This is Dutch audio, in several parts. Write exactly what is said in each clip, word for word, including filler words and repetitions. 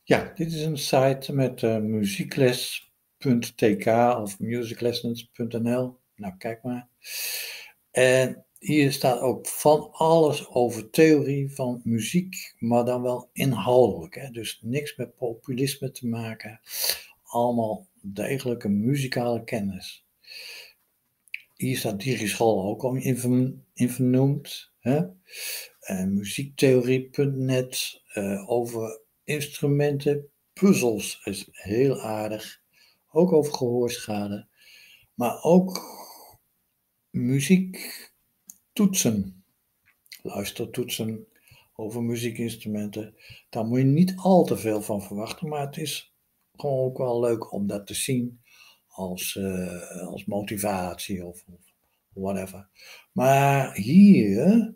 Ja, dit is een site met uh, muziekles punt t k of musiclessons punt n l. Nou, kijk maar. En hier staat ook van alles over theorie van muziek, maar dan wel inhoudelijk. Hè? Dus niks met populisme te maken. Allemaal degelijke muzikale kennis. Hier staat Digischool ook al in, in vernoemd. Hè? Uh, muziektheorie punt net uh, over instrumenten, puzzels is heel aardig. Ook over gehoorschade. Maar ook muziektoetsen. Luistertoetsen over muziekinstrumenten. Daar moet je niet al te veel van verwachten. Maar het is gewoon ook wel leuk om dat te zien. Als, uh, als motivatie of, of whatever. Maar hier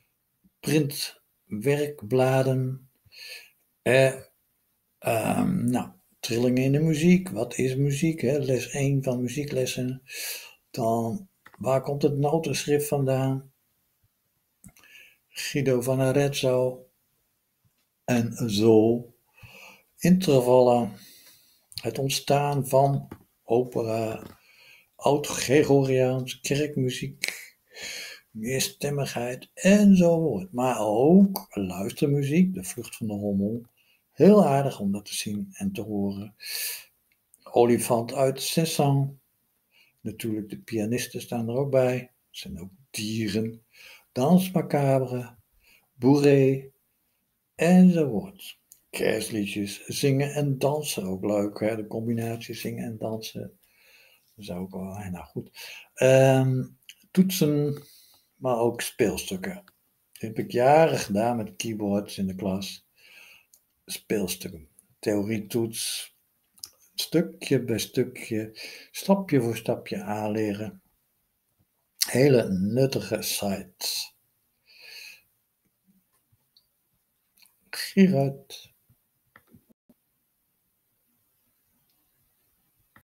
printwerkbladen. Eh, um, nou, trillingen in de muziek. Wat is muziek? Hè? Les één van muzieklessen. Dan, waar komt het notenschrift vandaan? Guido van Arezzo. En zo. Intervallen. Het ontstaan van opera. Oud-Gregoriaans, kerkmuziek. Meerstemmigheid enzovoort. Maar ook luistermuziek, de vlucht van de hommel. Heel aardig om dat te zien en te horen. Olifant uit Cézanne. Natuurlijk, de pianisten staan er ook bij. Het zijn ook dieren. Dans macabre. Bourrée. Enzovoort. Kerstliedjes, zingen en dansen. Ook leuk, hè? De combinatie zingen en dansen. Dat is ook wel, nou goed. Um, toetsen, maar ook speelsstukken. Dat heb ik jaren gedaan met keyboards in de klas. Speelstukken. Theorietoets. Stukje bij stukje. Stapje voor stapje aanleren. Hele nuttige sites. Gerard.